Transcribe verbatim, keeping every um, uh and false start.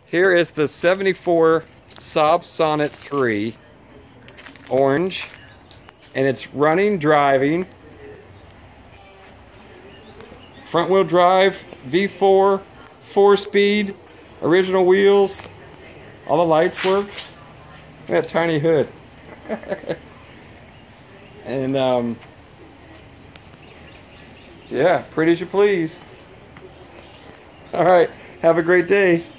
Here is the seventy-four Saab Sonnet three, orange, and it's running, driving, front wheel drive, V four, four speed, original wheels, all the lights work. Look at that tiny hood. And um, yeah, pretty as you please. All right, have a great day.